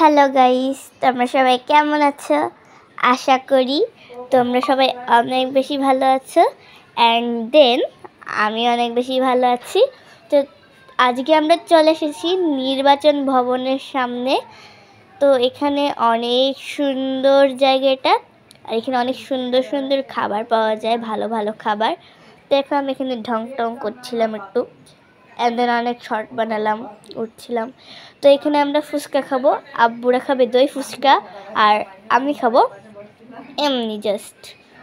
Hello guys, তোমরা সবাই কেমন আছো? আশা করি তোমরা সবাই অনেক বেশি ভালো আছো। অ্যান্ড দেন আমি অনেক বেশি ভালো আছি। তো আজকে আমরা চলে এসেছি নির্বাচন ভবনের সামনে। তো এখানে অনেক সুন্দর জায়গাটা, আর এখানে অনেক সুন্দর সুন্দর খাবার পাওয়া যায়, ভালো ভালো খাবার। তো এখন আমি এখানে ঢং টং করছিলাম একটু, অ্যান্ড দেন অনেক শর্ট বানালাম, উঠছিলাম। তো এখানে আমরা ফুচকা খাবো, আব্বুরা খাবে দই ফুচকা, আর আমি খাবো এমনি জাস্ট।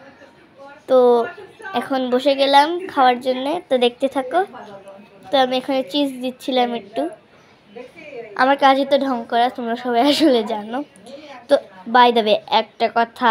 তো এখন বসে গেলাম খাওয়ার জন্যে, তো দেখতে থাকো। তো আমি এখানে চিজ দিচ্ছিলাম একটু। আমার কাজই তো ঢং করা, তোমরা সবাই আসলে জানো। তো বাই দ্য ওয়ে, একটা কথা,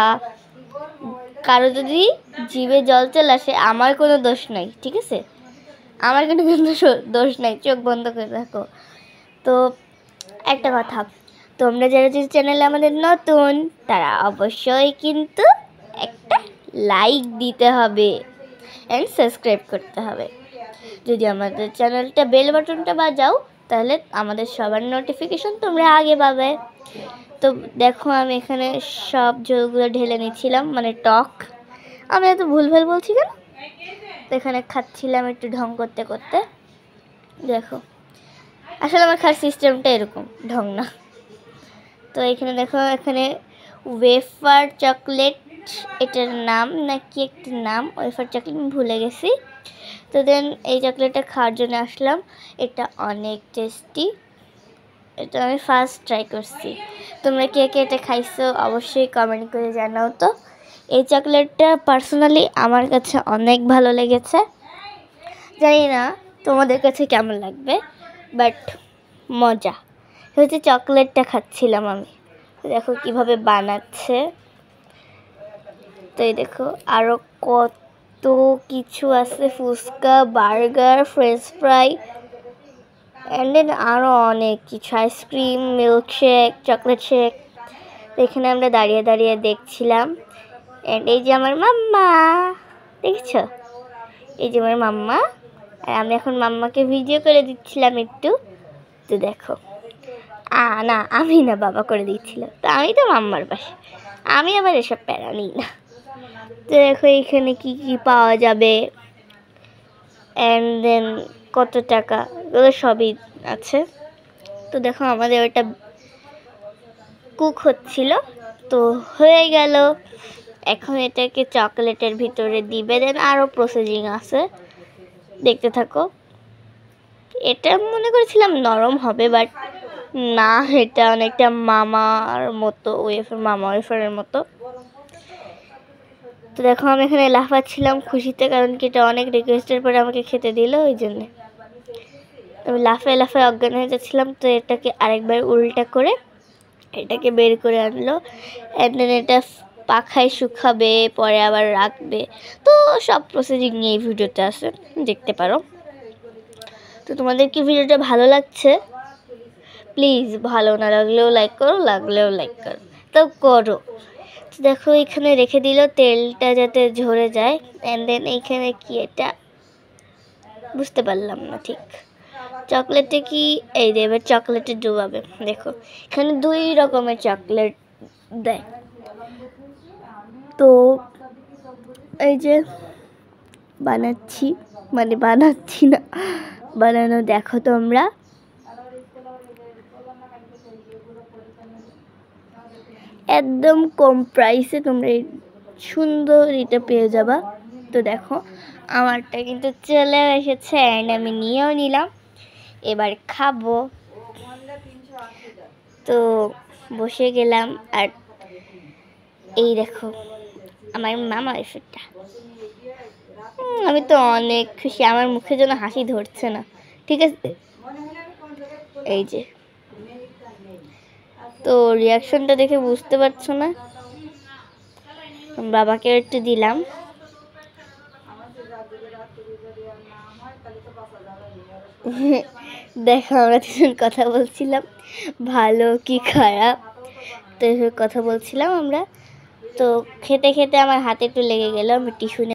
কারো যদি জিভে জল চলে আসে আমার কোনো দোষ নাই, ঠিক আছে? আমার কিন্তু দোষ নাই, চোখ বন্ধ করে রাখো। তো একটা কথা, তোমরা যারা যে চ্যানেলে আমাদের নতুন, তারা অবশ্যই কিন্তু একটা লাইক দিতে হবে অ্যান্ড সাবস্ক্রাইব করতে হবে। যদি আমাদের চ্যানেলটা বেল বাটনটা বাজাও, তাহলে আমাদের সবার নোটিফিকেশন তোমরা আগে পাবে। তো দেখো, আমি এখানে সব ঝোলগুলো ঢেলে নিচ্ছিলাম, মানে টক। আমি এত ভুলভাল বলছি কেন? তো এখানে খাচ্ছিলাম একটু ঢং করতে করতে। দেখো, আসলে আমার খাওয়ার সিস্টেমটা এরকম, ঢং না। তো এখানে দেখো, এখানে ওয়েফার চকলেট, এটার নাম নাকি একটা নাম, ওয়েফার চকলেট ভুলে গেছি। তো দেন এই চকলেটটা খাওয়ার জন্য আসলাম। এটা অনেক টেস্টি, এটা আমি ফার্স্ট ট্রাই করছি। তোমরা কে কে এটা খাইছো অবশ্যই কমেন্ট করে জানাও। তো এই চকলেটটা পার্সোনালি আমার কাছে অনেক ভালো লেগেছে, জানি না তোমাদের কাছে কেমন লাগবে, বাট মজা হচ্ছে। চকলেটটা খাচ্ছিলাম আমি, দেখো কিভাবে বানাচ্ছে। তো এই দেখো আরও কত কিছু আছে, fuchka, burger, french fry, and then আরও অনেক কিছু, আইসক্রিম, মিল্কশেক, চকলেট শেক। তো এখানে আমরা দাঁড়িয়ে দাঁড়িয়ে দেখছিলাম। অ্যান্ড এই যে আমার মাম্মা, দেখছো? এই যে আমার মাম্মা, আর আমি এখন মাম্মাকে ভিডিও করে দিচ্ছিলাম একটু। তো দেখো, না আমি না, বাবা করে দিচ্ছিল। তো আমি তো মাম্মার পাশে, আমি আবার এসব প্যারা নিই না। তো দেখো এখানে কি কি পাওয়া যাবে, অ্যান্ড দেন কত টাকা, এগুলো সবই আছে। তো দেখো আমাদের ওটা কুক হচ্ছিল, তো হয়ে গেল। এখন এটাকে চকলেটের ভিতরে দিবে, দেন আরও প্রসেসিং আছে, দেখতে থাকো। এটা মনে করেছিলাম নরম হবে, বাট না, এটা অনেকটা মামার মতো, মামা ওয়েফারের মতো। তো দেখো আমি এখানে লাফাচ্ছিলাম খুশিতে, কারণ কি এটা অনেক রিকোয়েস্টের পরে আমাকে খেতে দিল, ওই জন্যে আমি লাফায় লাফায় অজ্ঞান হয়ে যাচ্ছিলাম। তো এটাকে আরেকবার উল্টা করে এটাকে বের করে আনলো, অ্যান্ড দেন এটা পাখায় শুকাবে, পরে আবার রাখবে। তো সব প্রসেসিং নিয়ে এই ভিডিওতে আছে, দেখতে পারো। তো তোমাদের কি ভিডিওটা ভালো লাগছে? প্লিজ ভালো না লাগলেও লাইক করো, লাগলেও লাইক করো, তো করো। দেখো এখানে রেখে দিল তেলটা যাতে ঝরে যায়, অ্যান্ড দেন এইখানে কি, এটা বুঝতে পারলাম না ঠিক। চকলেটে কি, এই যে এবার চকলেটে ডুবাবে। দেখো এখানে 2 রকমের চকলেট দেয়। তো এই যে বানাচ্ছি না, বানানো দেখো তোমরা। একদম কম প্রাইসে তোমরা এই সুন্দর এটা পেয়ে যাবা। তো দেখো আমারটা কিন্তু চলে এসেছে, অ্যান্ড আমি নিয়েও নিলাম, এবার খাবো। তো বসে গেলাম, আর এই দেখো আমার মামা ওয়েফারটা। আমি তো অনেক খুশি, আমার মুখে যেন হাসি ধরছে না, ঠিক আছে? এই যে, তো রিয়াকশনটা দেখে বুঝতে পারছো না? বাবাকে একটু দিলাম। দেখো আমরা দুজন কথা বলছিলাম, ভালো কি খারাপ, তো কথা বলছিলাম আমরা। তো খেতে খেতে আমার হাতে একটু লেগে গেল, আমি টিস্যু